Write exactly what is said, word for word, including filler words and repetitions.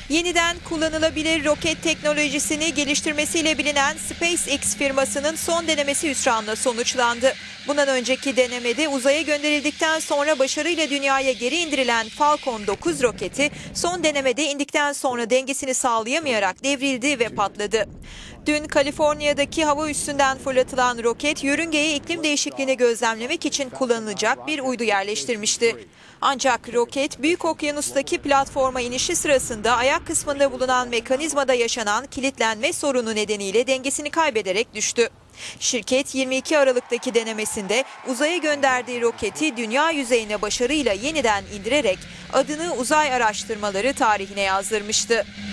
Yeniden kullanılabilir roket teknolojisini geliştirmesiyle bilinen SpaceX firmasının son denemesi hüsranla sonuçlandı. Bundan önceki denemede uzaya gönderildikten sonra başarıyla dünyaya geri indirilen Falcon dokuz roketi son denemede indikten sonra dengesini sağlayamayarak devrildi ve patladı. Dün Kaliforniya'daki hava üssünden fırlatılan roket yörüngeye iklim değişikliğini gözlemlemek için kullanılacak bir uydu yerleştirmişti. Ancak roket Büyük Okyanus'taki platforma inişi sırasında ayak kısmında bulunan mekanizmada yaşanan kilitlenme sorunu nedeniyle dengesini kaybederek düştü. Şirket yirmi iki Aralık'taki denemesinde uzaya gönderdiği roketi dünya yüzeyine başarıyla yeniden indirerek adını uzay araştırmaları tarihine yazdırmıştı.